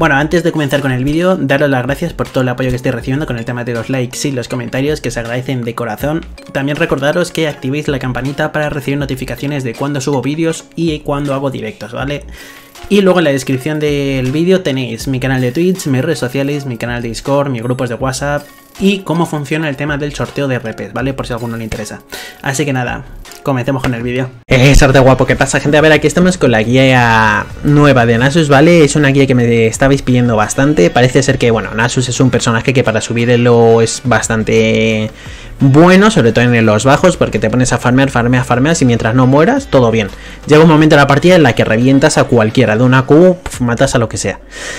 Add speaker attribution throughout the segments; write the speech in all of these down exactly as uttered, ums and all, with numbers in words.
Speaker 1: Bueno, antes de comenzar con el vídeo, daros las gracias por todo el apoyo que estoy recibiendo con el tema de los likes y los comentarios, que se agradecen de corazón. También recordaros que activéis la campanita para recibir notificaciones de cuando subo vídeos y cuando hago directos, ¿vale? Y luego en la descripción del vídeo tenéis mi canal de Twitch, mis redes sociales, mi canal de Discord, mis grupos de WhatsApp y cómo funciona el tema del sorteo de R Ps, ¿vale? Por si a alguno le interesa. Así que nada, comencemos con el vídeo. Eh, sorteo guapo, ¿qué pasa, gente? A ver, aquí estamos con la guía nueva de Nasus, ¿vale? Es una guía que me estabais pidiendo bastante. Parece ser que, bueno, Nasus es un personaje que para subirlo es bastante bueno, sobre todo en los bajos, porque te pones a farmear, farmear, farmear y mientras no mueras, todo bien. Llega un momento en la partida en la que revientas a cualquiera, de una Q, pf, matas a lo que sea.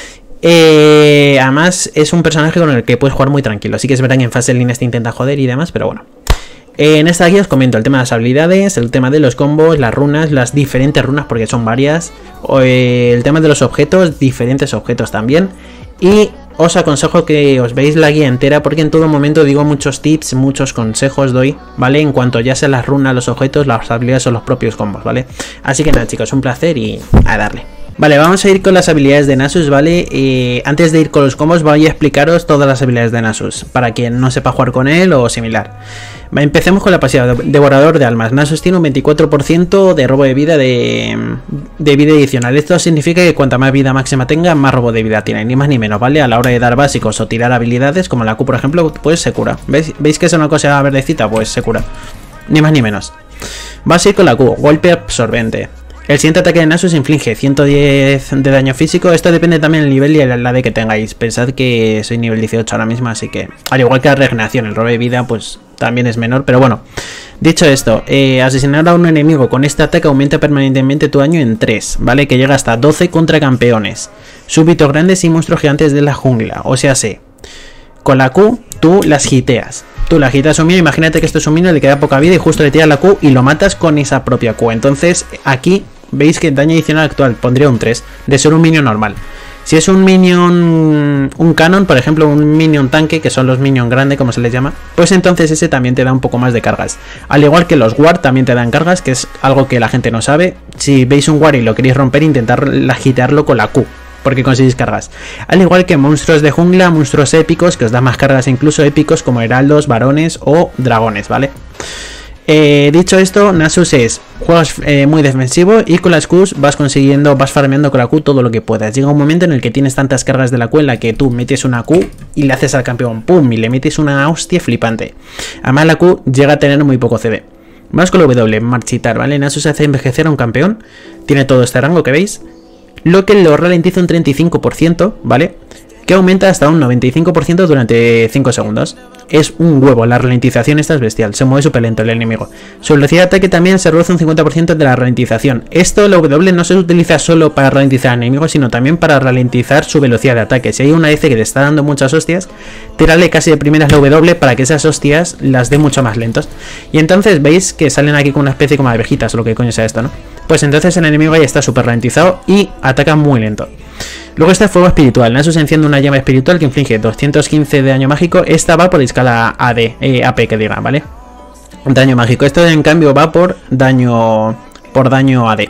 Speaker 1: Eh, además es un personaje con el que puedes jugar muy tranquilo, así que es verdad que en fase de líneas te intenta joder y demás, pero bueno. Eh, en esta guía os comento el tema de las habilidades, el tema de los combos, las runas, las diferentes runas porque son varias, o, eh, el tema de los objetos, diferentes objetos también, y os aconsejo que os veáis la guía entera porque en todo momento digo muchos tips, muchos consejos doy, ¿vale? En cuanto ya sean las runas, los objetos, las habilidades o los propios combos, ¿vale? Así que nada, chicos, un placer y a darle. Vale, vamos a ir con las habilidades de Nasus, ¿vale? Eh, antes de ir con los combos voy a explicaros todas las habilidades de Nasus, para quien no sepa jugar con él o similar. Va, empecemos con la pasiva, Devorador de Almas. Nasus tiene un veinticuatro por ciento de robo de vida de, de vida adicional. Esto significa que cuanta más vida máxima tenga, más robo de vida tiene, ni más ni menos, ¿vale? A la hora de dar básicos o tirar habilidades, como la Q por ejemplo, pues se cura. ¿Veis, ¿Veis que es una cosa verdecita? Pues se cura, ni más ni menos. Va a seguir con la Q, Golpe Absorbente. El siguiente ataque de Nasus inflige ciento diez de daño físico. Esto depende también del nivel y el A D que tengáis. Pensad que soy nivel dieciocho ahora mismo, así que al igual que la regeneración, el robo de vida pues también es menor, pero bueno. Dicho esto, eh, asesinar a un enemigo con este ataque aumenta permanentemente tu daño en tres, ¿vale? Que llega hasta doce contra campeones, súbitos grandes y monstruos gigantes de la jungla. O sea, sí, con la Q tú las hiteas. Tú la agitas un minion, imagínate que esto es un minion, le queda poca vida y justo le tiras la Q y lo matas con esa propia Q. Entonces aquí veis que el daño adicional actual pondría un tres, de ser un minion normal. Si es un minion, un canon, por ejemplo, un minion tanque, que son los minion grande, como se les llama, pues entonces ese también te da un poco más de cargas. Al igual que los ward también te dan cargas, que es algo que la gente no sabe. Si veis un ward y lo queréis romper, intentar agitearlo con la Q, porque conseguís cargas. Al igual que monstruos de jungla, monstruos épicos, que os dan más cargas incluso épicos, como heraldos, varones o dragones, ¿vale? Eh, dicho esto, Nasus es juegas eh, muy defensivo y con las Qs vas consiguiendo, vas farmeando con la Q todo lo que puedas. Llega un momento en el que tienes tantas cargas de la Q en la que tú metes una Q y le haces al campeón, pum, y le metes una hostia flipante. Además la Q llega a tener muy poco C D. Vamos con la W, marchitar, ¿vale? Nasus hace envejecer a un campeón, tiene todo este rango que veis, lo que lo ralentiza un treinta y cinco por ciento, ¿vale? Que aumenta hasta un noventa y cinco por ciento durante cinco segundos. Es un huevo, la ralentización esta es bestial, se mueve súper lento el enemigo. Su velocidad de ataque también se reduce un cincuenta por ciento de la ralentización. Esto, la W, no se utiliza solo para ralentizar al enemigo, sino también para ralentizar su velocidad de ataque. Si hay una D C que te está dando muchas hostias, tírale casi de primeras la W para que esas hostias las dé mucho más lentos. Y entonces veis que salen aquí con una especie como de abejitas, o lo que coño sea esto, ¿no? Pues entonces el enemigo ya está súper ralentizado y ataca muy lento. Luego está el fuego espiritual. Nasus enciende una llama espiritual que inflige doscientos quince de daño mágico. Esta va por escala A D, eh, A P que diga, ¿vale? Daño mágico. Esto en cambio va por daño por daño A D.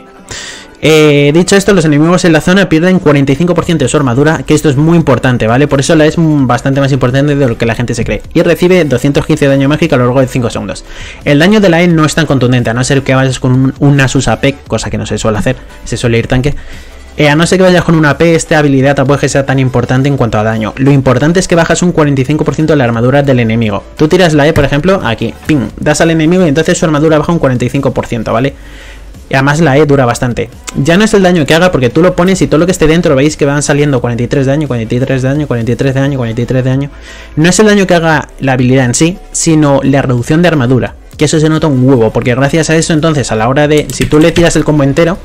Speaker 1: Eh, dicho esto, los enemigos en la zona pierden cuarenta y cinco por ciento de su armadura, que esto es muy importante, ¿vale? Por eso la es bastante más importante de lo que la gente se cree. Y recibe doscientos quince de daño mágico a lo largo de cinco segundos. El daño de la E no es tan contundente, a no ser que vayas con un, un Nasus A P, cosa que no se suele hacer, se suele ir tanque. Eh, a no ser que vayas con una A P, esta habilidad tampoco es que sea tan importante en cuanto a daño. Lo importante es que bajas un cuarenta y cinco por ciento de la armadura del enemigo. Tú tiras la E, por ejemplo, aquí, ping, das al enemigo y entonces su armadura baja un cuarenta y cinco por ciento, ¿vale? Y además la E dura bastante. Ya no es el daño que haga porque tú lo pones y todo lo que esté dentro veis que van saliendo cuarenta y tres de daño, cuarenta y tres de daño, cuarenta y tres de daño, cuarenta y tres de daño. No es el daño que haga la habilidad en sí, sino la reducción de armadura. Que eso se nota un huevo, porque gracias a eso entonces a la hora de... Si tú le tiras el combo entero,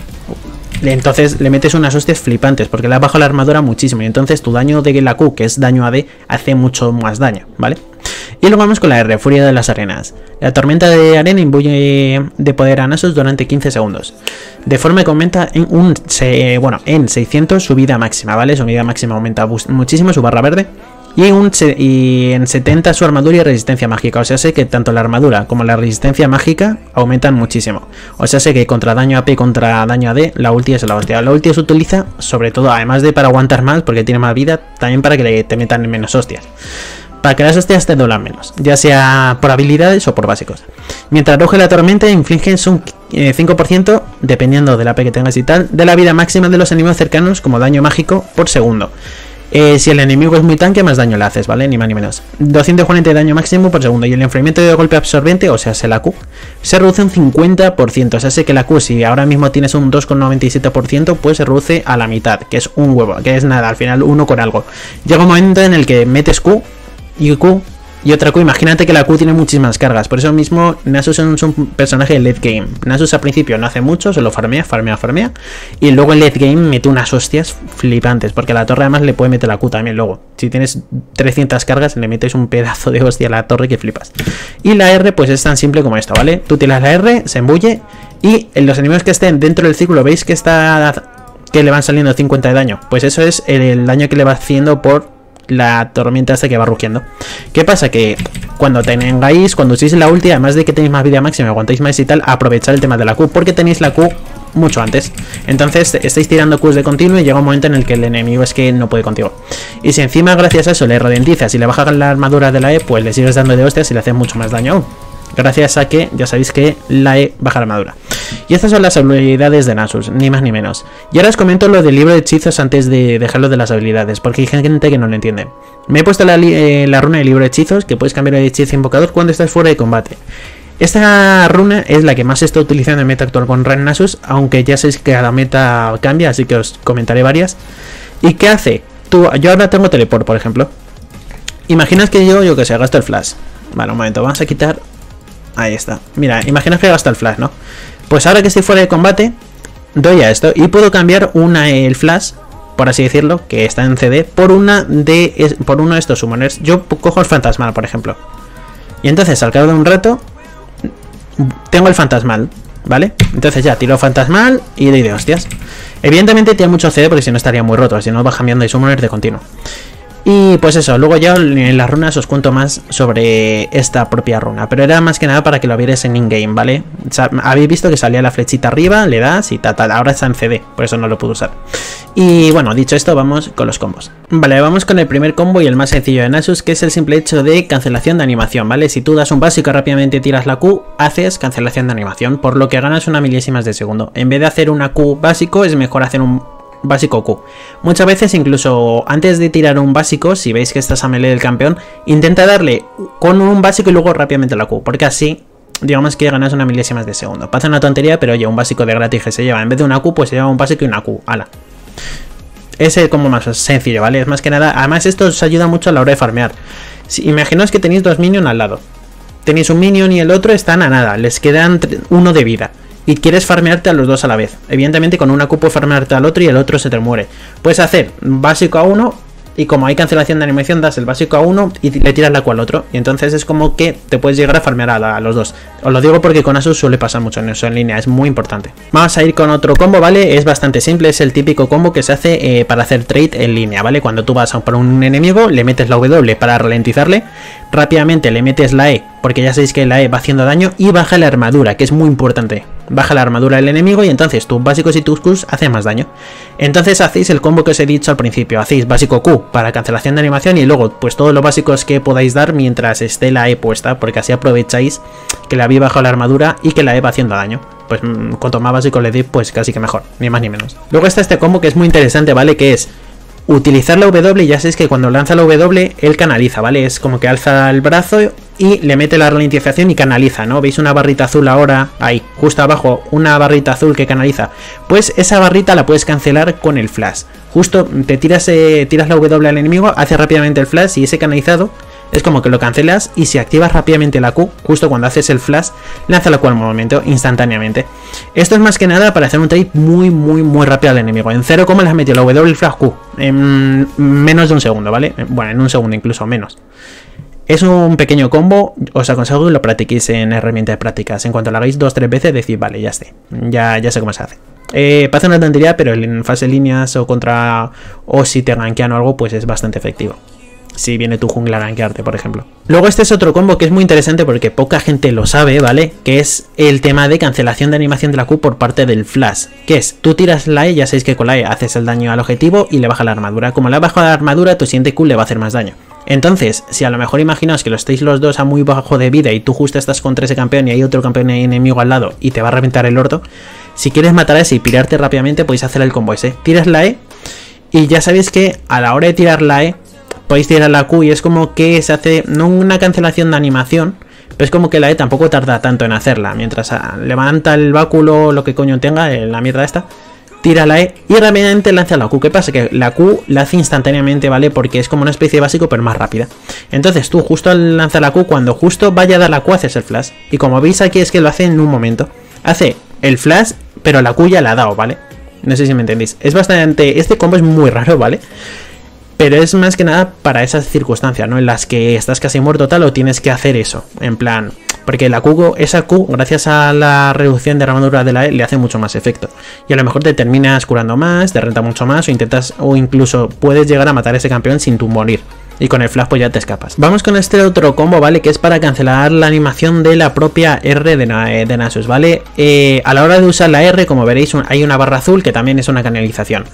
Speaker 1: entonces le metes unas hostias flipantes porque le has bajado la armadura muchísimo y entonces tu daño de la Q, que es daño A D, hace mucho más daño, ¿vale? Y luego vamos con la R, Furia de las Arenas. La tormenta de arena imbuye de poder a Nasus durante quince segundos, de forma que aumenta en un se, bueno, en seiscientos su vida máxima, ¿vale? Su vida máxima aumenta muchísimo, su barra verde. Y, un, y en setenta su armadura y resistencia mágica. O sea, sé que tanto la armadura como la resistencia mágica aumentan muchísimo. O sea, sé que contra daño A P y contra daño A D, la ulti es la hostia. La ulti se utiliza sobre todo, además de para aguantar más, porque tiene más vida, también para que te metan menos hostias. Para que las hostias te doblan menos, ya sea por habilidades o por básicos. Mientras ruge la tormenta, infliges un eh, cinco por ciento, dependiendo del A P que tengas y tal, de la vida máxima de los enemigos cercanos como daño mágico por segundo. Eh, si el enemigo es muy tanque, más daño le haces, ¿vale? Ni más ni menos. doscientos cuarenta de daño máximo por segundo. Y el enfriamiento de golpe absorbente, o sea, se la Q, se reduce un cincuenta por ciento. O sea, sé que la Q, si ahora mismo tienes un dos coma noventa y siete por ciento, pues se reduce a la mitad, que es un huevo, que es nada, al final uno con algo. Llega un momento en el que metes Q y Q y otra Q. Imagínate que la Q tiene muchísimas cargas. Por eso mismo Nasus es un personaje de late game. Nasus al principio no hace mucho, solo farmea, farmea, farmea. Y luego en late game mete unas hostias flipantes. Porque a la torre además le puede meter la Q también luego. Si tienes trescientas cargas le metes un pedazo de hostia a la torre que flipas. Y la R pues es tan simple como esto, ¿vale? Tú tiras la R, se embulle. Y en los enemigos que estén dentro del círculo, ¿veis que está que le van saliendo cincuenta de daño? Pues eso es el daño que le va haciendo por la tormenta esta que va rugiendo. ¿Qué pasa? Que cuando tengáis, cuando uséis la ulti, además de que tenéis más vida máxima, aguantáis más y tal, aprovechar el tema de la Q, porque tenéis la Q mucho antes. Entonces estáis tirando Qs de continuo y llega un momento en el que el enemigo es que no puede contigo. Y si encima gracias a eso le ralentizas y le bajas la armadura de la E, pues le sigues dando de hostias y le haces mucho más daño aún. Gracias a que ya sabéis que la E baja la armadura. Y estas son las habilidades de Nasus, ni más ni menos. Y ahora os comento lo del libro de hechizos antes de dejarlo de las habilidades, porque hay gente que no lo entiende. Me he puesto la, eh, la runa de libro de hechizos, que puedes cambiar de hechizo invocador cuando estás fuera de combate. Esta runa es la que más se está utilizando en meta actual con Ren Nasus, aunque ya sabéis que cada meta cambia, así que os comentaré varias. ¿Y qué hace? Tú, yo ahora tengo teleport, por ejemplo. Imaginas que yo, yo que sé, gasto el flash. Vale, un momento, vamos a quitar... Ahí está. Mira, imagina que gasta el flash, ¿no? Pues ahora que estoy fuera de combate, doy a esto y puedo cambiar una el flash, por así decirlo, que está en C D, por una de por uno de estos summoners. Yo cojo el fantasmal, por ejemplo. Y entonces, al cabo de un rato, tengo el fantasmal, ¿vale? Entonces ya tiro fantasmal y doy de hostias. Evidentemente tiene mucho C D porque si no estaría muy roto, si no va cambiando de summoners de continuo. Y pues eso, luego ya en las runas os cuento más sobre esta propia runa, pero era más que nada para que lo vierais en in-game, ¿vale? O sea, habéis visto que salía la flechita arriba, le das y tal, tal, ahora está en C D, por eso no lo puedo usar. Y bueno, dicho esto, vamos con los combos. Vale, vamos con el primer combo y el más sencillo de Nasus, que es el simple hecho de cancelación de animación, ¿vale? Si tú das un básico y rápidamente tiras la Q, haces cancelación de animación, por lo que ganas una milésimas de segundo. En vez de hacer una Q básico, es mejor hacer un básico Q. Muchas veces incluso antes de tirar un básico, si veis que estás a melee del campeón, intenta darle con un básico y luego rápidamente la Q, porque así digamos que ganas una milésimas de segundo. Pasa una tontería, pero oye, un básico de gratis que se lleva, en vez de una Q, pues se lleva un básico y una Q, ala. Es el combo más sencillo, ¿vale? Es más que nada, además esto os ayuda mucho a la hora de farmear. Si, imaginaos que tenéis dos minions al lado, tenéis un minion y el otro están a nada, les quedan uno de vida y quieres farmearte a los dos a la vez. Evidentemente con una Q puedes farmearte al otro y el otro se te muere. Puedes hacer básico a uno y como hay cancelación de animación das el básico a uno y le tiras la Q al otro. Y entonces es como que te puedes llegar a farmear a, la, a los dos. Os lo digo porque con Nasus suele pasar mucho en eso en línea, es muy importante. Vamos a ir con otro combo, ¿vale? Es bastante simple, es el típico combo que se hace eh, para hacer trade en línea, ¿vale? Cuando tú vas a por un enemigo, le metes la W para ralentizarle, rápidamente le metes la E, porque ya sabéis que la E va haciendo daño, y baja la armadura, que es muy importante. Baja la armadura del enemigo y entonces tus básicos y tus Qs hacen más daño. Entonces hacéis el combo que os he dicho al principio, hacéis básico Q para cancelación de animación y luego pues todos los básicos que podáis dar mientras esté la E puesta, porque así aprovecháis que le habéis bajado la armadura y que la E va haciendo daño. Pues cuanto más básico le deis, pues casi que mejor, ni más ni menos. Luego está este combo que es muy interesante, ¿vale? Que es utilizar la W, ya sabéis que cuando lanza la W, él canaliza, ¿vale? Es como que alza el brazo y le mete la ralentización y canaliza, ¿no? ¿Veis una barrita azul ahora? Ahí, justo abajo, una barrita azul que canaliza. Pues esa barrita la puedes cancelar con el flash. Justo te tiras, eh, tiras la W al enemigo, hace rápidamente el flash y ese canalizado es como que lo cancelas y si activas rápidamente la Q, justo cuando haces el flash, lanza la Q al momento, instantáneamente. Esto es más que nada para hacer un trade muy, muy, muy rápido al enemigo. En cero, ¿cómo le has metido la W, el flash Q? En menos de un segundo, ¿vale? Bueno, en un segundo incluso menos. Es un pequeño combo, os aconsejo que lo practiquéis en herramientas de prácticas. En cuanto lo hagáis dos o tres veces, decís, vale, ya esté, ya, ya sé cómo se hace. Eh, pasa una tontería, pero en fase líneas o contra, o si te gankean o algo, pues es bastante efectivo. si viene tu jungla a gankearte, por ejemplo. Luego este es otro combo que es muy interesante porque poca gente lo sabe, ¿vale? Que es el tema de cancelación de animación de la Q por parte del flash. Que es, tú tiras la E, ya sabéis que con la E haces el daño al objetivo y le baja la armadura. Como le baja la armadura, tu siguiente Q le va a hacer más daño. Entonces, si a lo mejor imaginaos que lo estáis los dos a muy bajo de vida y tú justo estás contra ese campeón y hay otro campeón enemigo al lado y te va a reventar el orto, si quieres matar a ese y pirarte rápidamente podéis hacer el combo ese. Tiras la E y ya sabéis que a la hora de tirar la E podéis tirar la Q y es como que se hace, no una cancelación de animación, pero es como que la E tampoco tarda tanto en hacerla. Mientras levanta el báculo, lo que coño tenga, la mierda esta, tira la E y rápidamente lanza la Q. ¿Qué pasa? Que la Q la hace instantáneamente, ¿vale? Porque es como una especie de básico, pero más rápida. Entonces tú justo al lanzar la Q, cuando justo vaya a dar la Q, haces el flash. Y como veis aquí es que lo hace en un momento. Hace el flash, pero la Q ya la ha dado, ¿vale? No sé si me entendéis. Es bastante... Este combo es muy raro, ¿vale? Pero es más que nada para esas circunstancias, ¿no? En las que estás casi muerto tal o tienes que hacer eso. En plan... Porque la Q, esa Q, gracias a la reducción de armadura de la E, le hace mucho más efecto. Y a lo mejor te terminas curando más, te renta mucho más, o intentas, o incluso puedes llegar a matar a ese campeón sin tu morir. Y con el flash pues ya te escapas. Vamos con este otro combo, ¿vale? Que es para cancelar la animación de la propia R de, de Nasus, ¿vale? Eh, a la hora de usar la R, como veréis, hay una barra azul que también es una canalización.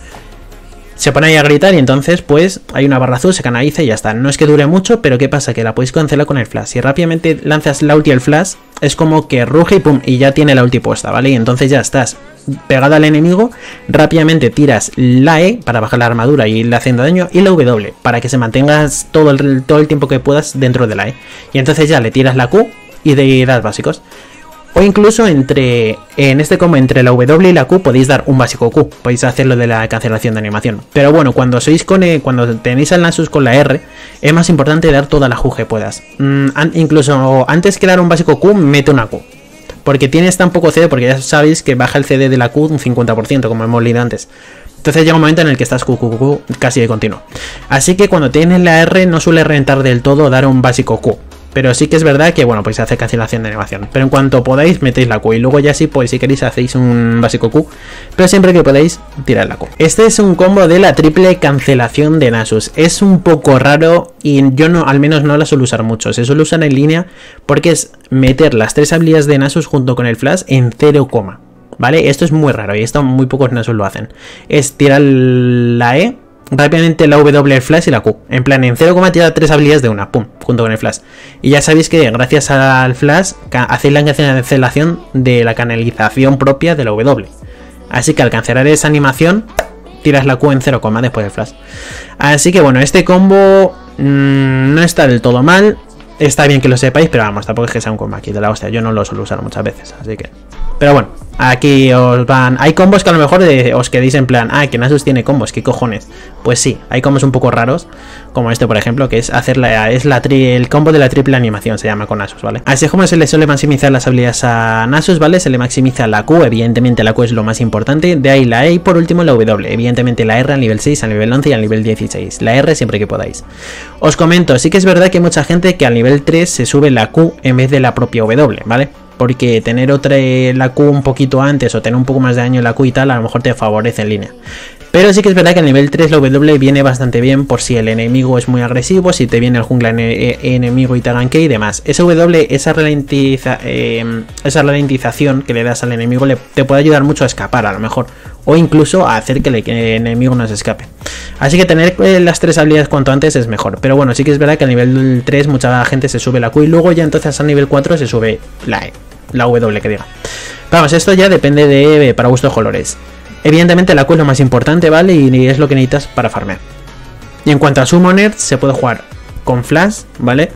Speaker 1: Se pone ahí a gritar y entonces pues hay una barra azul, se canaliza y ya está. No es que dure mucho, pero ¿qué pasa? Que la podéis cancelar con el flash. Si rápidamente lanzas la ulti y el flash, es como que ruge y pum, y ya tiene la ulti puesta, ¿vale? Y entonces ya estás pegada al enemigo, rápidamente tiras la E para bajar la armadura y irle haciendo daño, y la W para que se mantengas todo el, todo el tiempo que puedas dentro de la E. Y entonces ya le tiras la Q y de das básicos. O incluso entre en este combo entre la W y la Q podéis dar un básico Q. Podéis hacerlo de la cancelación de animación. Pero bueno, cuando sois con e, cuando tenéis al Nasus con la R, es más importante dar toda la Q que puedas. Mm, an, incluso antes que dar un básico Q, mete una Q. Porque tienes tan poco C D, porque ya sabéis que baja el C D de la Q un cincuenta por ciento, como hemos leído antes. Entonces llega un momento en el que estás Q, Q, Q, Q casi de continuo. Así que cuando tienes la R no suele rentar del todo dar un básico Q. Pero sí que es verdad que, bueno, pues se hace cancelación de animación. Pero en cuanto podáis, metéis la Q. Y luego ya sí, pues si queréis, hacéis un básico Q. Pero siempre que podáis, tirad la Q. Este es un combo de la triple cancelación de Nasus. Es un poco raro y yo no, al menos no la suelo usar mucho. Se suele usar en línea porque es meter las tres habilidades de Nasus junto con el flash en cero, ¿vale? Esto es muy raro y esto muy pocos Nasus lo hacen. Es tirar la E, rápidamente la W, el flash y la Q. En plan, en cero, tira tres habilidades de una, pum, junto con el flash. Y ya sabéis que gracias al flash hacéis la cancelación de la canalización propia de la W. Así que al cancelar esa animación, tiras la Q en cero, después del flash. Así que bueno, este combo mmm, no está del todo mal. Está bien que lo sepáis, pero vamos, tampoco es que sea un combo aquí de la hostia. Yo no lo suelo usar muchas veces, así que... Pero bueno, aquí os van... Hay combos que a lo mejor de... os quedéis en plan, ah, que Nasus tiene combos, ¿qué cojones? Pues sí, hay combos un poco raros, como este por ejemplo, que es hacer la... es la tri... el combo de la triple animación, se llama con Nasus, ¿vale? Así es como se le suele maximizar las habilidades a Nasus, ¿vale? Se le maximiza la Q, evidentemente la Q es lo más importante, de ahí la E y por último la W, evidentemente la R al nivel seis, al nivel once y al nivel dieciséis, la R siempre que podáis. Os comento, sí que es verdad que hay mucha gente que al nivel tres se sube la Q en vez de la propia W, ¿vale? Porque tener otra la Q un poquito antes o tener un poco más de daño en la Q y tal, a lo mejor te favorece en línea. Pero sí que es verdad que a nivel tres la W viene bastante bien por si el enemigo es muy agresivo, si te viene el jungla ene enemigo y te gankea y demás. Esa W, esa, ralentiza, eh, esa ralentización que le das al enemigo le, te puede ayudar mucho a escapar a lo mejor. O incluso a hacer que el, que el enemigo no se escape. Así que tener eh, las tres habilidades cuanto antes es mejor. Pero bueno, sí que es verdad que a nivel tres mucha gente se sube la Q y luego ya entonces a nivel cuatro se sube la E. La W que diga. Vamos, esto ya depende de para gustos colores. Evidentemente la Q es lo más importante, ¿vale? Y es lo que necesitas para farmear. Y en cuanto a Summoner, se puede jugar con Flash, ¿vale?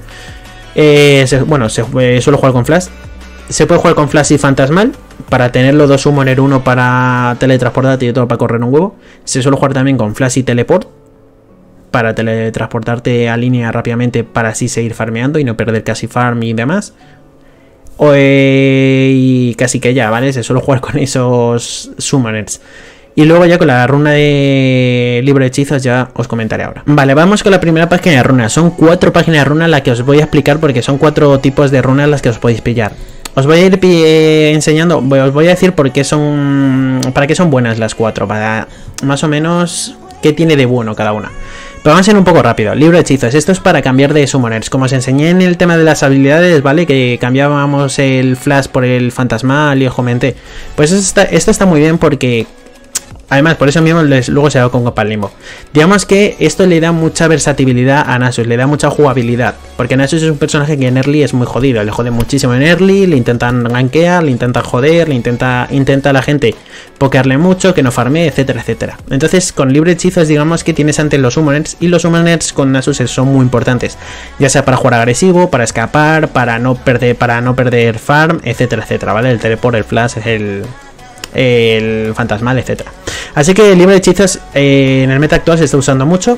Speaker 1: Eh, se, bueno, se eh, suele jugar con Flash. Se puede jugar con Flash y Fantasmal para tener los dos Summoner, uno para teletransportarte y otro para correr un huevo. Se suele jugar también con Flash y Teleport para teletransportarte a línea rápidamente para así seguir farmeando y no perder casi farm y demás. O, eh, y casi que ya, ¿vale? Se suele jugar con esos Summoners. Y luego ya con la runa de libro de hechizos ya os comentaré ahora. Vale, vamos con la primera página de runas. Son cuatro páginas de runas las que os voy a explicar porque son cuatro tipos de runas las que os podéis pillar. Os voy a ir eh, enseñando, os voy a decir por qué son, para qué son buenas las cuatro, para más o menos qué tiene de bueno cada una. Pero vamos a ir un poco rápido. Libro de hechizos. Esto es para cambiar de summoners. Como os enseñé en el tema de las habilidades, ¿vale? Que cambiábamos el flash por el fantasmal y os comenté. Pues esto está, esto está muy bien porque... Además, por eso mismo les, luego se ha dado con Copa Limbo. Digamos que esto le da mucha versatilidad a Nasus, le da mucha jugabilidad. Porque Nasus es un personaje que en early es muy jodido. Le jode muchísimo en early, le intentan gankear, le intentan joder, le intenta, intenta a la gente pokearle mucho, que no farmee, etcétera, etcétera. Entonces, con libre hechizos, digamos que tienes ante los summoners. Y los summoners con Nasus son muy importantes. Ya sea para jugar agresivo, para escapar, para no perder, para no perder farm, etcétera, etcétera. ¿Vale? El teleport, el flash, el... el fantasmal, etcétera. Así que el libre de hechizos eh, en el meta actual se está usando mucho.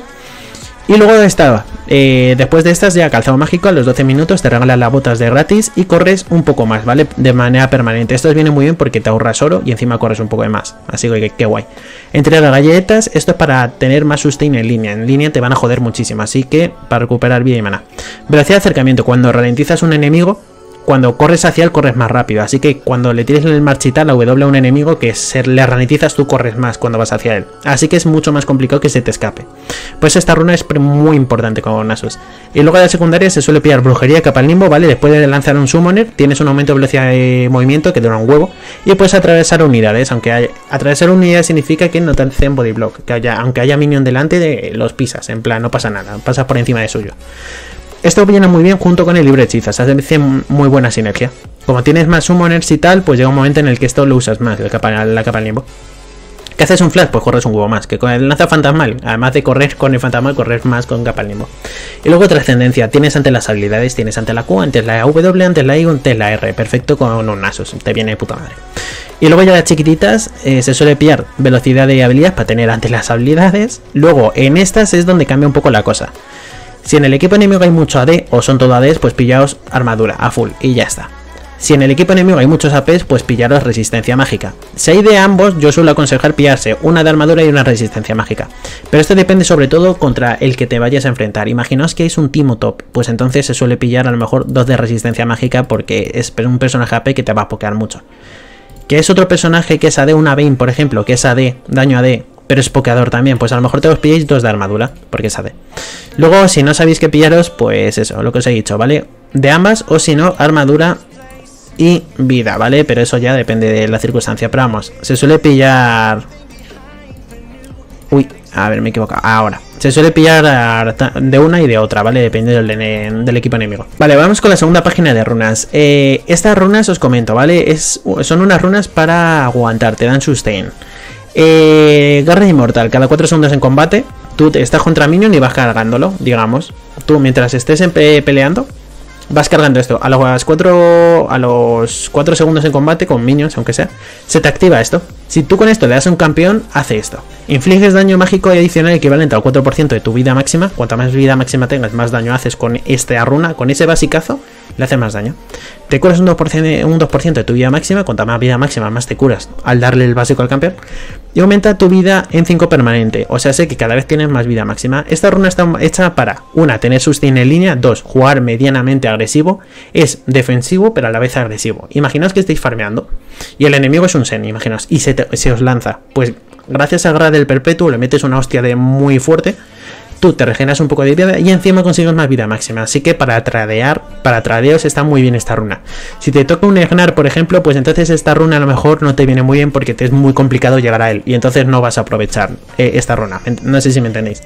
Speaker 1: Y luego estaba, eh, después de estas ya calzado mágico, a los doce minutos te regalan las botas de gratis y corres un poco más, ¿vale? De manera permanente. Esto viene muy bien porque te ahorras oro y encima corres un poco de más. Así que qué guay. Entre las galletas, esto es para tener más sustain en línea. En línea te van a joder muchísimo, así que para recuperar vida y mana. Velocidad de acercamiento, cuando ralentizas un enemigo, cuando corres hacia él, corres más rápido. Así que cuando le tires el marchita, la W a un enemigo que se le ralentizas, tú corres más cuando vas hacia él. Así que es mucho más complicado que se te escape. Pues esta runa es muy importante con Nasus. Y luego de la secundaria se suele pillar brujería, capa al limbo, ¿vale? Después de lanzar un summoner, tienes un aumento de velocidad de movimiento que dura un huevo. Y puedes atravesar unidades. Aunque hay... atravesar unidades significa que no te hacen body block. Que haya... aunque haya minion delante, de... los pisas. En plan, no pasa nada. Pasas por encima de suyo. Esto viene muy bien junto con el libre hechizos, hace muy buena sinergia. Como tienes más summoners y tal, pues llega un momento en el que esto lo usas más, la capa, la capa al limbo. ¿Qué haces un flash? Pues corres un huevo más. Que con el lanza fantasmal, además de correr con el fantasmal, correr más con capa al limbo. Y luego trascendencia, tienes ante las habilidades, tienes ante la Q, antes la W, antes la I, antes la R. Perfecto con un Nasus, te viene de puta madre. Y luego ya las chiquititas, eh, se suele pillar velocidad de habilidad para tener antes las habilidades. Luego en estas es donde cambia un poco la cosa. Si en el equipo enemigo hay mucho A D o son todo A Ds, pues pillaos armadura a full y ya está. Si en el equipo enemigo hay muchos A Ps, pues pillaros resistencia mágica. Si hay de ambos, yo suelo aconsejar pillarse una de armadura y una resistencia mágica. Pero esto depende sobre todo contra el que te vayas a enfrentar. Imaginaos que es un Timo top, pues entonces se suele pillar a lo mejor dos de resistencia mágica porque es un personaje A P que te va a pokear mucho. Que es otro personaje que es A D, una Vayne por ejemplo, que es A D, daño A D, pero es pokeador también, pues a lo mejor te os pilláis dos de armadura, porque es A D. Luego, si no sabéis qué pillaros, pues eso, lo que os he dicho, ¿vale? De ambas, o si no, armadura y vida, ¿vale? Pero eso ya depende de la circunstancia, pero vamos, se suele pillar... Uy, a ver, me he equivocado, ahora. Se suele pillar de una y de otra, ¿vale? Dependiendo del, del equipo enemigo. Vale, vamos con la segunda página de runas. Eh, estas runas os comento, ¿vale? Es, son unas runas para aguantar, te dan sustain. Eh, Garra inmortal, cada cuatro segundos en combate, tú estás contra minion y vas cargándolo, digamos. Tú mientras estés en pe peleando, vas cargando esto. A los cuatro a los cuatro segundos en combate con minions, aunque sea, se te activa esto. Si tú con esto le das a un campeón, hace esto. Infliges daño mágico adicional equivalente al cuatro por ciento de tu vida máxima. Cuanta más vida máxima tengas, más daño haces con esta runa, con ese basicazo, le hace más daño. Te curas un dos por ciento, un dos por ciento de tu vida máxima. Cuanta más vida máxima, más te curas al darle el básico al campeón. Y aumenta tu vida en cinco permanente. O sea, sé que cada vez tienes más vida máxima. Esta runa está hecha para, una, tener sustain en línea. Dos, jugar medianamente agresivo. Es defensivo, pero a la vez agresivo. Imaginaos que estáis farmeando y el enemigo es un Zen, imaginaos, y se, te, se os lanza. Pues gracias a Garra del Perpetuo le metes una hostia de muy fuerte. Tú te regeneras un poco de vida y encima consigues más vida máxima. Así que para tradear, para tradeos está muy bien esta runa. Si te toca un Egnar, por ejemplo, pues entonces esta runa a lo mejor no te viene muy bien porque te es muy complicado llegar a él. Y entonces no vas a aprovechar eh, esta runa. No sé si me entendéis.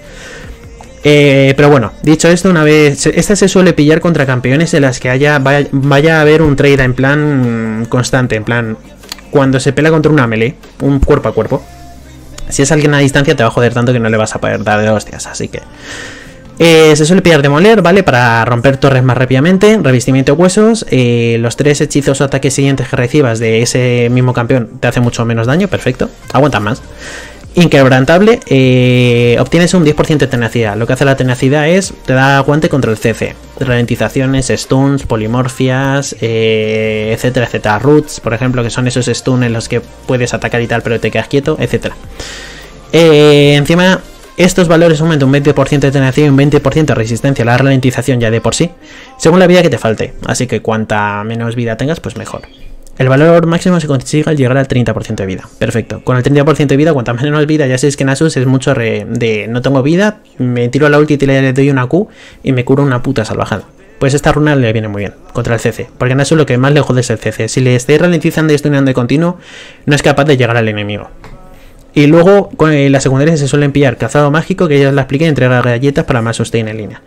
Speaker 1: Eh, pero bueno, dicho esto, una vez... Esta se suele pillar contra campeones en las que haya vaya, vaya a haber un trade en plan constante. En plan, cuando se pelea contra una melee, un cuerpo a cuerpo. Si es alguien a distancia te va a joder tanto que no le vas a poder dar de hostias, así que... Eh, se suele pillar demoler, ¿vale? Para romper torres más rápidamente. Revestimiento de huesos. Eh, los tres hechizos o ataques siguientes que recibas de ese mismo campeón te hace mucho menos daño, perfecto. Aguantan más. Inquebrantable, eh, obtienes un diez por ciento de tenacidad. Lo que hace la tenacidad es, te da aguante contra el C C. Ralentizaciones, stuns, polimorfias, eh, etcétera, etcétera. Roots, por ejemplo, que son esos stuns en los que puedes atacar y tal, pero te quedas quieto, etcétera. Eh, encima, estos valores aumentan un veinte por ciento de tenacidad y un veinte por ciento de resistencia a la ralentización ya de por sí, según la vida que te falte. Así que cuanta menos vida tengas, pues mejor. El valor máximo se consigue al llegar al treinta por ciento de vida. Perfecto. Con el treinta por ciento de vida, cuanta menos vida, ya sabéis que Nasus es mucho re de no tengo vida, me tiro a la ulti y le doy una Q y me curo una puta salvajada. Pues esta runa le viene muy bien contra el C C, porque Nasus lo que más le jode es el C C. Si le estáis ralentizando y stunando de continuo, no es capaz de llegar al enemigo. Y luego con las secundarias se suelen pillar cazado mágico, que ya os la expliqué, entrega galletas para más sustain en línea.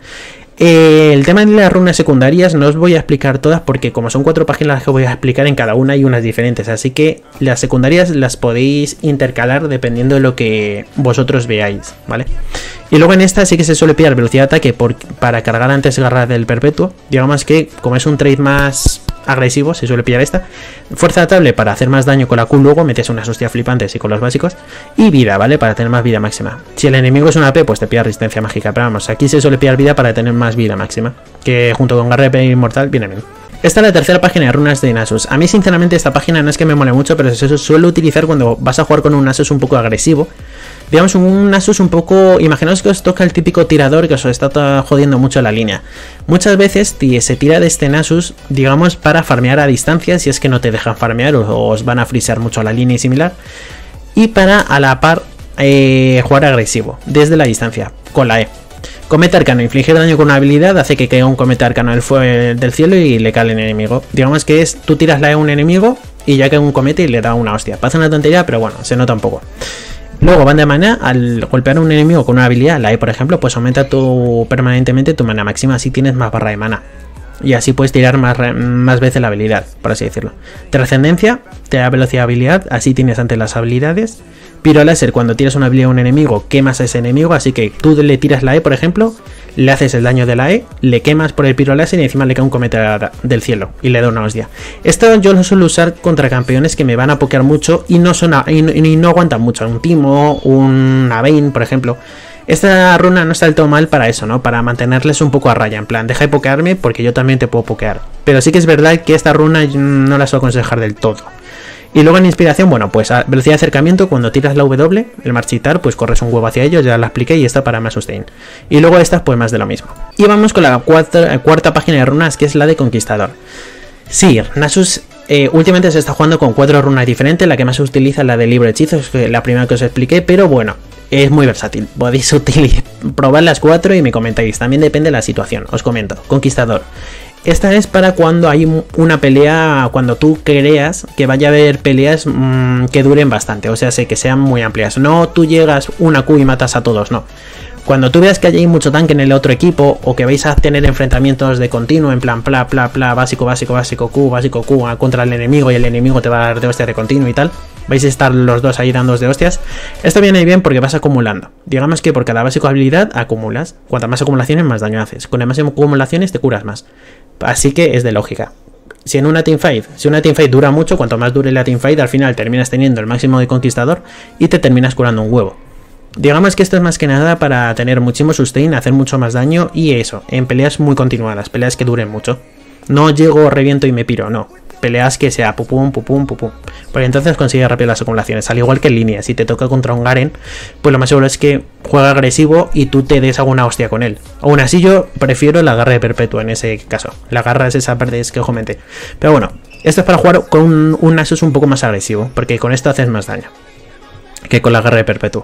Speaker 1: Eh, el tema de las runas secundarias no os voy a explicar todas porque como son cuatro páginas que voy a explicar en cada una hay unas diferentes, así que las secundarias las podéis intercalar dependiendo de lo que vosotros veáis, ¿vale? Y luego en esta sí que se suele pillar velocidad de ataque por, para cargar antes garra del perpetuo, digamos que como es un trade más agresivo se suele pillar esta. Fuerza atable para hacer más daño con la Q, luego metes unas hostias flipantes y con los básicos. Y vida, ¿vale? Para tener más vida máxima. Si el enemigo es una A P, pues te pilla resistencia mágica. Pero vamos, aquí se suele pillar vida para tener más vida máxima, que junto con garra de inmortal viene bien. Esta es la tercera página de runas de Nasus. A mí sinceramente esta página no es que me mole mucho, pero se suele utilizar cuando vas a jugar con un Nasus un poco agresivo. Digamos un Nasus un poco... Imaginaos que os toca el típico tirador que os está jodiendo mucho la línea. Muchas veces se tira de este Nasus, digamos, para farmear a distancia, si es que no te dejan farmear o os van a frisear mucho la línea y similar. Y para a la par eh, jugar agresivo, desde la distancia, con la E. Cometa arcano, infligir daño con una habilidad hace que caiga un cometa arcano del, del cielo y le cae al enemigo. Digamos que es, tú tiras la E a un enemigo y ya cae un cometa y le da una hostia. Pasa una tontería, pero bueno, se nota un poco. Luego van de mana, al golpear a un enemigo con una habilidad, la E por ejemplo, pues aumenta tu, permanentemente tu mana máxima, así tienes más barra de mana. Y así puedes tirar más, más veces la habilidad, por así decirlo. Trascendencia, te da velocidad de habilidad, así tienes antes las habilidades. Piro láser, cuando tiras una habilidad a un enemigo, quemas a ese enemigo, así que tú le tiras la E, por ejemplo, le haces el daño de la E, le quemas por el piro láser y encima le cae un cometa del cielo y le da una hostia. Esto yo lo suelo usar contra campeones que me van a pokear mucho y no, son a, y, y no aguantan mucho. Un Timo, un Vayne, por ejemplo. Esta runa no está del todo mal para eso, ¿no? Para mantenerles un poco a raya, en plan, deja de pokearme porque yo también te puedo pokear. Pero sí que es verdad que esta runa no la suelo aconsejar del todo. Y luego en inspiración, bueno, pues a velocidad de acercamiento, cuando tiras la W, el marchitar, pues corres un huevo hacia ellos, ya la expliqué, y esta para más sustain. Y luego esta, pues más de lo mismo. Y vamos con la cuarta, cuarta página de runas, que es la de Conquistador. Sí, Nasus eh, últimamente se está jugando con cuatro runas diferentes, la que más se utiliza es la de libro hechizos, que es la primera que os expliqué, pero bueno, es muy versátil. Podéis utilizar, probar las cuatro y me comentáis, también depende de la situación. Os comento, Conquistador. Esta es para cuando hay una pelea, cuando tú creas que vaya a haber peleas mmm, que duren bastante, o sea, sé que sean muy amplias. No tú llegas una Q y matas a todos, no. Cuando tú veas que hay mucho tanque en el otro equipo o que vais a tener enfrentamientos de continuo, en plan pla, pla, pla, básico, básico, básico, Q, básico, Q contra el enemigo y el enemigo te va a dar de hostias de continuo y tal, vais a estar los dos ahí dando de hostias. Esto viene bien porque vas acumulando. Digamos que por cada básico habilidad acumulas. Cuantas más acumulaciones, más daño haces. Con las más acumulaciones te curas más. Así que es de lógica. Si en una teamfight, si una teamfight dura mucho, cuanto más dure la teamfight, al final terminas teniendo el máximo de Conquistador y te terminas curando un huevo. Digamos que esto es más que nada para tener muchísimo sustain, hacer mucho más daño y eso, en peleas muy continuadas, peleas que duren mucho. No llego, reviento y me piro, no. Peleas que sea pupum, pupum, pupum. Porque entonces consigues rápido las acumulaciones. Al igual que en línea, si te toca contra un Garen, pues lo más seguro es que juega agresivo y tú te des alguna hostia con él. Aún así yo prefiero la garra de perpetua en ese caso. La garra es esa parte que os comenté. Pero bueno, esto es para jugar con un, un Nasus un poco más agresivo, porque con esto haces más daño que con la garra de perpetua.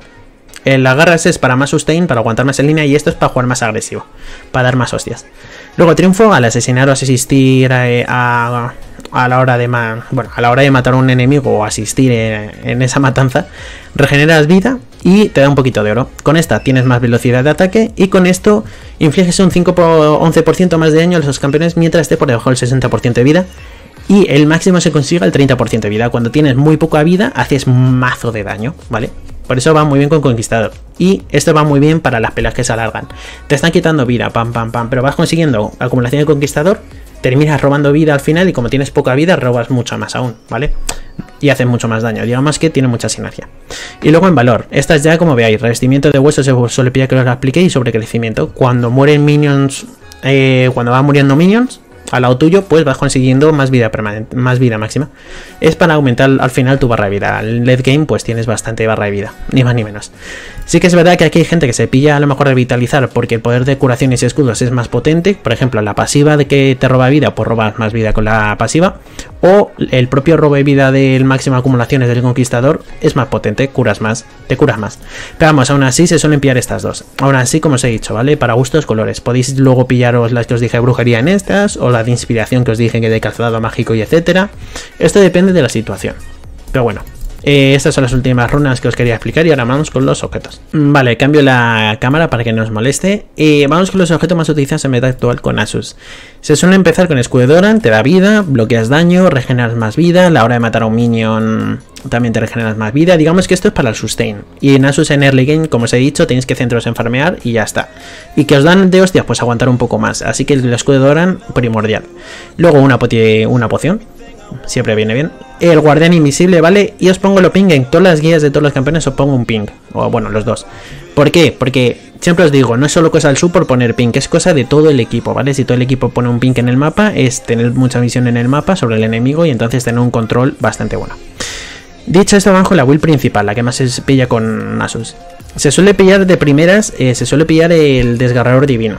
Speaker 1: La garra es para más sustain, para aguantar más en línea, y esto es para jugar más agresivo, para dar más hostias. Luego triunfo, al asesinar o asistir a, a, a la hora de ma bueno, a la hora de matar a un enemigo o asistir en, en esa matanza, regeneras vida y te da un poquito de oro. Con esta tienes más velocidad de ataque y con esto infliges un cinco por once por ciento más de daño a los campeones mientras esté por debajo del sesenta por ciento de vida. Y el máximo se consigue al treinta por ciento de vida. Cuando tienes muy poca vida, haces mazo de daño, ¿vale? Por eso va muy bien con Conquistador. Y esto va muy bien para las peleas que se alargan. Te están quitando vida, pam, pam, pam. Pero vas consiguiendo acumulación de Conquistador. Terminas robando vida al final. Y como tienes poca vida, robas mucho más aún, ¿vale? Y haces mucho más daño. Digamos que tiene mucha sinergia. Y luego en valor. Estas ya, como veáis, revestimiento de huesos se suele pillar que os lo expliqué. Y sobrecrecimiento. Cuando mueren minions. Eh, cuando van muriendo minions al lado tuyo, pues vas consiguiendo más vida permanente, más vida máxima. Es para aumentar al final tu barra de vida. En late game pues tienes bastante barra de vida, ni más ni menos. Sí que es verdad que aquí hay gente que se pilla a lo mejor revitalizar porque el poder de curaciones y escudos es más potente. Por ejemplo, la pasiva de que te roba vida, pues robas más vida con la pasiva. o el propio robo de vida del máximo acumulaciones del conquistador es más potente, curas más, te curas más. Pero vamos, aún así se suelen pillar estas dos. Aún así, como os he dicho, ¿vale? Para gustos, colores. Podéis luego pillaros las que os dije de brujería en estas, o la de inspiración que os dije que de calzado mágico y etcétera. Esto depende de la situación. Pero bueno. Eh, estas son las últimas runas que os quería explicar y ahora vamos con los objetos. Vale, cambio la cámara para que no os moleste. Y vamos con los objetos más utilizados en meta actual con Nasus. Se suele empezar con escudo de Doran, te da vida, bloqueas daño, regeneras más vida. A la hora de matar a un minion también te regeneras más vida. Digamos que esto es para el sustain. Y en Nasus en early game, como os he dicho, tenéis que centraros en farmear y ya está. Y que os dan de hostias, pues aguantar un poco más. Así que el escudo de Doran, primordial. Luego una, una poción. Siempre viene bien. El guardián invisible, ¿vale? Y os pongo lo ping en todas las guías de todos los campeones, os pongo un ping. O bueno, los dos. ¿Por qué? Porque siempre os digo, no es solo cosa del sub por poner ping, es cosa de todo el equipo, ¿vale? Si todo el equipo pone un ping en el mapa, es tener mucha visión en el mapa sobre el enemigo y entonces tener un control bastante bueno. Dicho esto, vamos con la build principal, la que más se pilla con Nasus. Se suele pillar de primeras, eh, se suele pillar el desgarrador divino.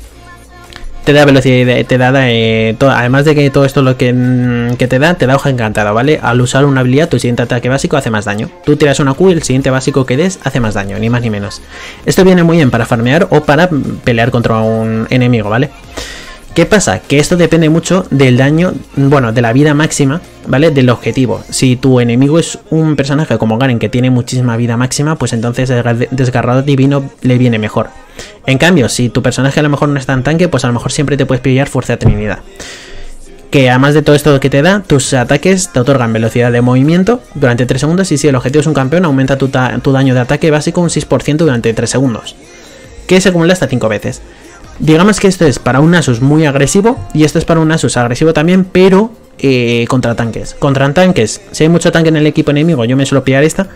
Speaker 1: Te da velocidad, te da, eh, todo, además de que todo esto lo que, que te da, te da hoja encantada, ¿vale? Al usar una habilidad, tu siguiente ataque básico hace más daño. Tú tiras una Q y el siguiente básico que des hace más daño, ni más ni menos. Esto viene muy bien para farmear o para pelear contra un enemigo, ¿vale? ¿Qué pasa? Que esto depende mucho del daño, bueno, de la vida máxima, ¿vale? Del objetivo. Si tu enemigo es un personaje como Garen que tiene muchísima vida máxima, pues entonces el desgarrador divino le viene mejor. En cambio, si tu personaje a lo mejor no es tan tanque, pues a lo mejor siempre te puedes pillar fuerza de Trinidad. Que además de todo esto que te da, tus ataques te otorgan velocidad de movimiento durante tres segundos y si el objetivo es un campeón, aumenta tu, tu daño de ataque básico un seis por ciento durante tres segundos. Que se acumula hasta cinco veces. Digamos que esto es para un Nasus muy agresivo y esto es para un Nasus agresivo también, pero eh, contra tanques. Contra tanques, si hay mucho tanque en el equipo enemigo, yo me suelo pillar esta.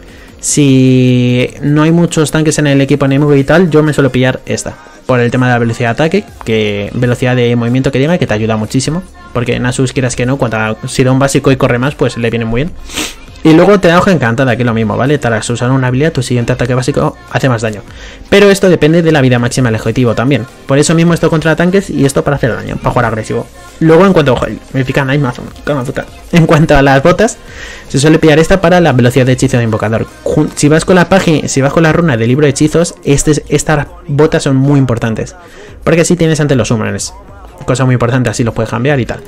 Speaker 1: Si no hay muchos tanques en el equipo enemigo y tal, yo me suelo pillar esta. Por el tema de la velocidad de ataque, que velocidad de movimiento que diga, que te ayuda muchísimo. Porque Nasus, quieras que no, cuando si da un básico y corre más, pues le viene muy bien. Y luego te da hoja encantada, que es lo mismo, ¿vale? Tras usar una habilidad, tu siguiente ataque básico hace más daño. Pero esto depende de la vida máxima del objetivo también. Por eso mismo esto contra tanques y esto para hacer daño, para jugar agresivo. Luego en cuanto a... me pican ahí más o menos. En cuanto a las botas, se suele pillar esta para la velocidad de hechizo de invocador. Si vas con la página, si vas con la runa del libro de hechizos, este, estas botas son muy importantes. Porque así tienes ante los summoners. Cosa muy importante, así los puedes cambiar y tal.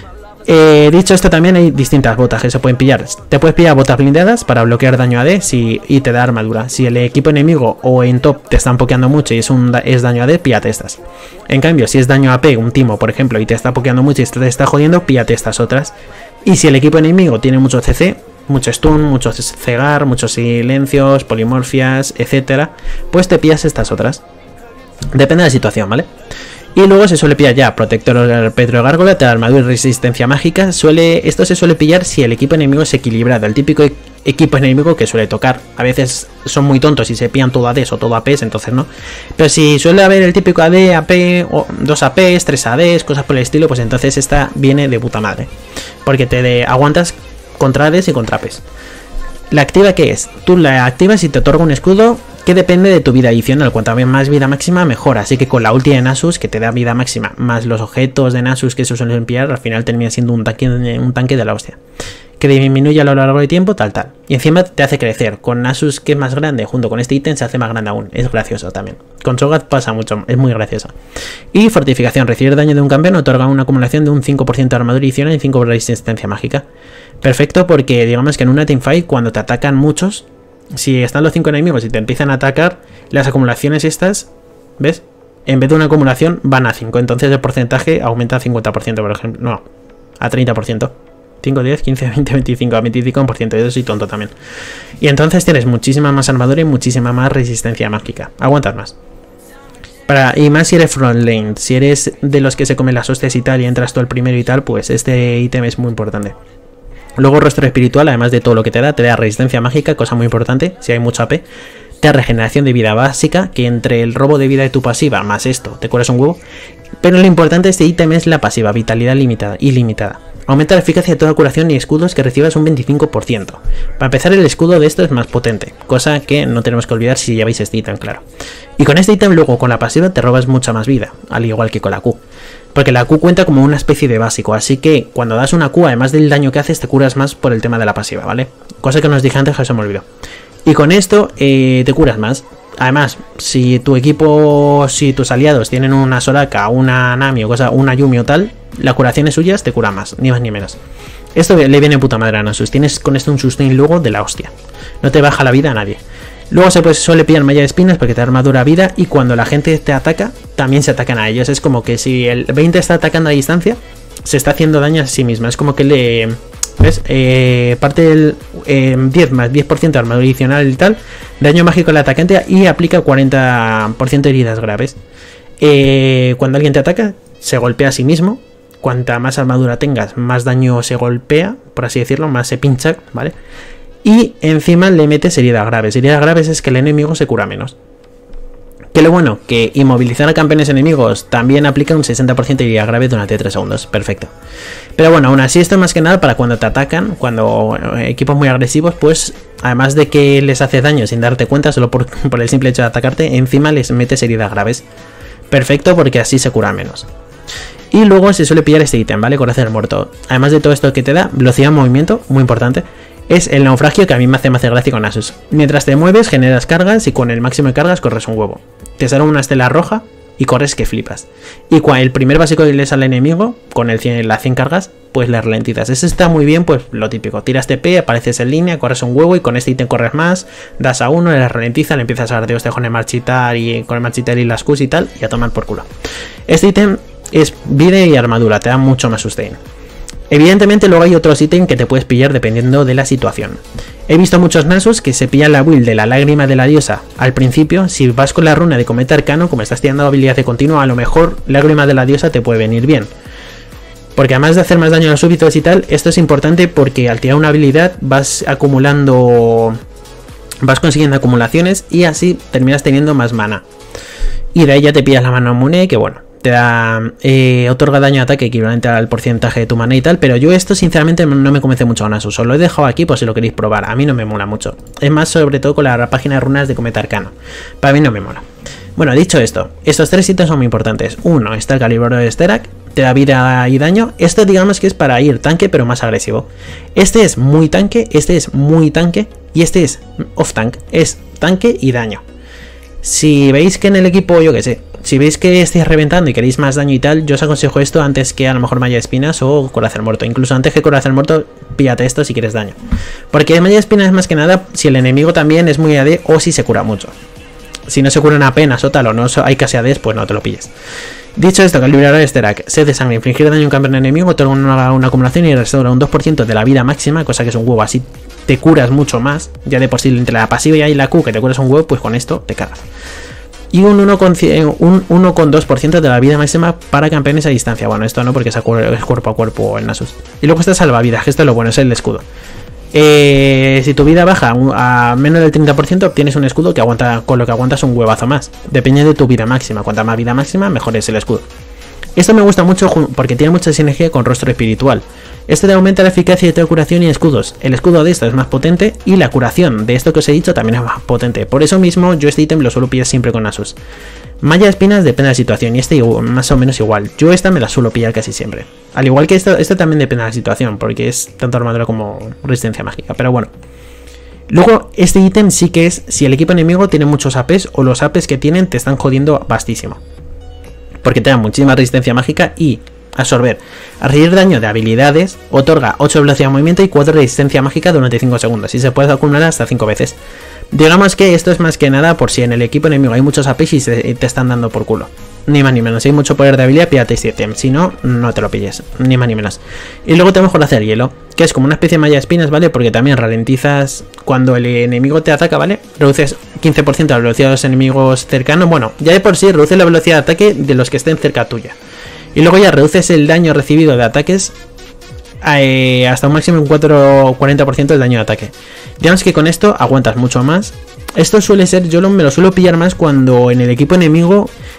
Speaker 1: Eh, dicho esto, también hay distintas botas que se pueden pillar. Te puedes pillar botas blindadas para bloquear daño A D si, y te da armadura. Si el equipo enemigo o en top te están pokeando mucho y es, un, es daño A D, píllate estas. En cambio, si es daño A P, un timo por ejemplo, y te está pokeando mucho y te está jodiendo, píllate estas otras. Y si el equipo enemigo tiene mucho C C, mucho stun, mucho cegar, muchos silencios, polimorfias, etcétera, pues te pillas estas otras. Depende de la situación, ¿vale? Y luego se suele pillar ya protector Petro Gárgola, te da armadura y resistencia mágica. Suele, esto se suele pillar si el equipo enemigo es equilibrado. El típico e equipo enemigo que suele tocar. A veces son muy tontos y se pillan todo A Ds o todo A Ps, entonces no. Pero si suele haber el típico A D, A P, o dos A Ps, tres A Ds, cosas por el estilo, pues entonces esta viene de puta madre. Porque te de, aguantas contra A Ds y contra A Ps. ¿La activa qué es? Tú la activas y te otorga un escudo que depende de tu vida adicional. Cuanto más vida máxima, mejor. Así que con la ulti de Nasus, que te da vida máxima, más los objetos de Nasus que se suelen pillar, al final termina siendo un tanque, un tanque de la hostia. Que disminuye a lo largo del tiempo, tal, tal. Y encima te hace crecer. Con Nasus, que es más grande, junto con este ítem se hace más grande aún. Es gracioso también. Con Cho'Gath pasa mucho, es muy gracioso. Y fortificación. Recibir daño de un campeón otorga una acumulación de un cinco por ciento de armadura adicional y cinco por ciento de resistencia mágica. Perfecto, porque digamos que en una teamfight, cuando te atacan muchos, si están los cinco enemigos y te empiezan a atacar, las acumulaciones estas, ¿ves? En vez de una acumulación van a cinco, entonces el porcentaje aumenta a cincuenta por ciento, por ejemplo. No, a treinta por ciento. cinco, diez, quince, veinte, veinticinco, a veinticinco por ciento. Yo soy tonto también. Y entonces tienes muchísima más armadura y muchísima más resistencia mágica. Aguantas más. Para, y más si eres front lane. Si eres de los que se comen las hostias y tal y entras tú el primero y tal, pues este ítem es muy importante. Luego rostro espiritual, además de todo lo que te da, te da resistencia mágica, cosa muy importante, si hay mucho A P. Te da regeneración de vida básica, que entre el robo de vida de tu pasiva más esto, te curas un huevo. Pero lo importante de este ítem es la pasiva, vitalidad limitada, ilimitada. Aumenta la eficacia de toda curación y escudos que recibas un veinticinco por ciento. Para empezar, el escudo de esto es más potente, cosa que no tenemos que olvidar si lleváis este ítem, claro. Y con este ítem luego con la pasiva te robas mucha más vida, al igual que con la Q. Porque la Q cuenta como una especie de básico, así que cuando das una Q, además del daño que haces, te curas más por el tema de la pasiva, ¿vale? Cosa que nos dije antes que se me olvidó. Y con esto eh, te curas más. Además, si tu equipo, si tus aliados tienen una Soraka, una Nami o cosa, una Yumi o tal, la curación es suyas, te cura más, ni más ni menos. Esto le viene puta madre a Nasus. Tienes con esto un sustain luego de la hostia. No te baja la vida a nadie. Luego se pues, suele pillar malla de espinas porque te da armadura vida y cuando la gente te ataca, también se atacan a ellos. Es como que si el veinte está atacando a distancia, se está haciendo daño a sí misma. Es como que le... ¿Ves? Eh, parte del eh, diez más diez por ciento de armadura adicional y tal, daño mágico al atacante y aplica cuarenta por ciento de heridas graves. Eh, cuando alguien te ataca, se golpea a sí mismo. Cuanta más armadura tengas, más daño se golpea, por así decirlo, más se pincha, ¿vale? Y encima le metes heridas graves. Heridas graves es que el enemigo se cura menos. Que lo bueno, que inmovilizar a campeones enemigos también aplica un sesenta por ciento de herida grave durante tres segundos. Perfecto. Pero bueno, aún así esto es más que nada para cuando te atacan, cuando equipos muy agresivos, pues además de que les hace daño sin darte cuenta, solo por, por el simple hecho de atacarte, encima les metes heridas graves. Perfecto, porque así se cura menos. Y luego se suele pillar este ítem, ¿vale? Corazón del muerto. Además de todo esto que te da, velocidad de movimiento, muy importante. Es el naufragio que a mí me hace más gracia con Nasus. Mientras te mueves, generas cargas y con el máximo de cargas corres un huevo. Te sale una estela roja y corres que flipas. Y cuando el primer básico que le sale al enemigo, con el cien, las cien cargas, pues le ralentizas. Eso está muy bien, pues lo típico. Tiras T P, apareces en línea, corres un huevo y con este ítem corres más. Das a uno, le ralentiza, le empiezas a dar de hostia con el marchitar y con el marchitar y las Qs y tal, y a tomar por culo. Este ítem es vida y armadura, te da mucho más sustain. Evidentemente luego hay otros ítems que te puedes pillar dependiendo de la situación. He visto muchos Nasus que se pillan la build de la lágrima de la diosa al principio. Si vas con la runa de cometa arcano, como estás tirando habilidad de continuo, a lo mejor lágrima de la diosa te puede venir bien. Porque además de hacer más daño a los súbitos y tal, esto es importante porque al tirar una habilidad vas acumulando... vas consiguiendo acumulaciones y así terminas teniendo más mana. Y de ahí ya te pillas la mano Mune, que bueno, te da, eh, otorga daño de ataque equivalente al porcentaje de tu mana y tal, pero yo esto sinceramente no me convence mucho a Nasus, os lo he dejado aquí por si lo queréis probar, a mí no me mola mucho, es más sobre todo con la página de runas de cometa arcano, para mí no me mola. Bueno, dicho esto, estos tres ítems son muy importantes. Uno, está el calibrador de Sterak, te da vida y daño, esto digamos que es para ir tanque pero más agresivo. Este es muy tanque, este es muy tanque y este es off tank, es tanque y daño. Si veis que en el equipo, yo que sé, si veis que estáis reventando y queréis más daño y tal, yo os aconsejo esto antes que a lo mejor malla de espinas o corazón muerto. Incluso antes que corazón muerto, píllate esto si quieres daño. Porque malla de espinas es más que nada si el enemigo también es muy A D o si se cura mucho. Si no se curan apenas o tal o no hay casi A Ds, pues no te lo pilles. Dicho esto, calibrador de Sterak, sed de sangre, infligir daño a un campeón enemigo, otorga una, una acumulación y restaura un dos por ciento de la vida máxima, cosa que es un huevo, así te curas mucho más. Ya de por sí entre la pasiva y la Q que te curas un huevo, pues con esto te cagas. Y un uno coma dos por ciento de la vida máxima para campeones a distancia. Bueno, esto no, porque es cuerpo a cuerpo en Nasus. Y luego está salvavidas, que esto es lo bueno, es el escudo. Eh, si tu vida baja a menos del treinta por ciento, obtienes un escudo que aguanta, con lo que aguantas un huevazo más. Depende de tu vida máxima. Cuanta más vida máxima, mejor es el escudo. Esto me gusta mucho porque tiene mucha sinergia con rostro espiritual. Esto te aumenta la eficacia de toda curación y escudos. El escudo de esto es más potente y la curación de esto que os he dicho también es más potente. Por eso mismo yo este ítem lo suelo pillar siempre con Nasus. Malla de espinas depende de la situación y este más o menos igual. Yo esta me la suelo pillar casi siempre. Al igual que esto, esto también depende de la situación porque es tanto armadura como resistencia mágica. Pero bueno. Luego este ítem sí que es si el equipo enemigo tiene muchos A Ps o los A Ps que tienen te están jodiendo bastísimo. Porque te da muchísima resistencia mágica y absorber. Al recibir daño de habilidades, otorga ocho de velocidad de movimiento y cuatro de resistencia mágica durante cinco segundos. Y se puede acumular hasta cinco veces. Digamos que esto es más que nada por si en el equipo enemigo hay muchos A Ps y se, te están dando por culo. Ni más ni menos. Si hay mucho poder de habilidad, pídate este ítem. Si no, no te lo pilles. Ni más ni menos. Y luego tenemos Corazón de hielo, que es como una especie de malla de espinas, ¿vale? Porque también ralentizas cuando el enemigo te ataca, ¿vale? Reduces quince por ciento la velocidad de los enemigos cercanos. Bueno, ya de por sí reduces la velocidad de ataque de los que estén cerca tuya. Y luego ya reduces el daño recibido de ataques eh, hasta un máximo de un cuarenta por ciento del daño de ataque. Digamos que con esto aguantas mucho más. Esto suele ser, yo lo, me lo suelo pillar más cuando en el equipo enemigo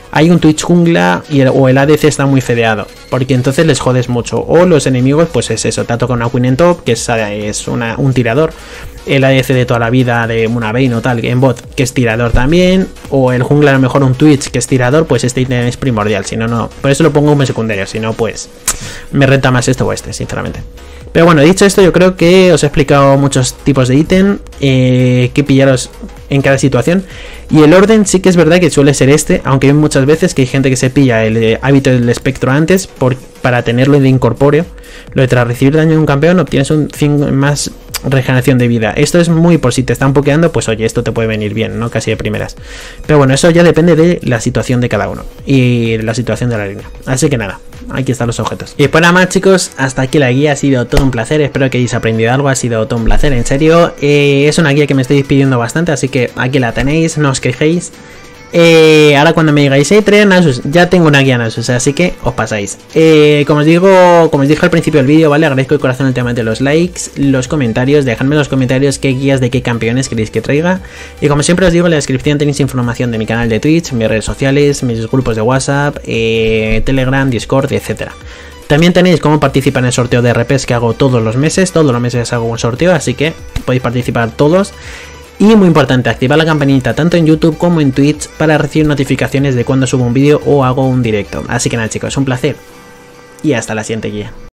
Speaker 1: hay un Twitch jungla y el, o el A D C está muy fedeado, porque entonces les jodes mucho. O los enemigos, pues es eso, te toca una Queen en top, que es, es una, un tirador. El A D C de toda la vida de una Vayne o tal, en bot, que es tirador también. O el jungla a lo mejor un Twitch que es tirador, pues este ítem es primordial. Si no, no. Por eso lo pongo como secundario, si no, pues me renta más este o este, sinceramente. Pero bueno, dicho esto, yo creo que os he explicado muchos tipos de ítem, eh, que pillaros en cada situación. Y el orden sí que es verdad que suele ser este, aunque hay muchas veces que hay gente que se pilla el eh, hábito del espectro antes por, para tenerlo de incorpóreo. Lo de tras recibir daño de un campeón obtienes un cinco más regeneración de vida. Esto es muy por si te están pokeando, pues oye, esto te puede venir bien, ¿no? Casi de primeras. Pero bueno, eso ya depende de la situación de cada uno y la situación de la línea. Así que nada, aquí están los objetos. Y pues nada más, chicos, hasta aquí la guía. Ha sido todo un placer, espero que hayáis aprendido algo. Ha sido todo un placer, en serio. Eh, es una guía que me estoy pidiendo bastante, así que aquí la tenéis, no os quejéis. Eh, ahora cuando me digáis, eh, trae Nasus, ya tengo una guía Nasus, así que os pasáis. Eh, como os digo, como os dije al principio del vídeo, ¿vale? Agradezco de corazón el tema de los likes, los comentarios, dejadme en los comentarios qué guías de qué campeones queréis que traiga. Y como siempre os digo, en la descripción tenéis información de mi canal de Twitch, mis redes sociales, mis grupos de WhatsApp, eh, Telegram, Discord, etcétera. También tenéis cómo participar en el sorteo de R Ps que hago todos los meses, todos los meses hago un sorteo, así que podéis participar todos. Y muy importante, activar la campanita tanto en YouTube como en Twitch para recibir notificaciones de cuando subo un vídeo o hago un directo. Así que nada, chicos, un placer y hasta la siguiente guía.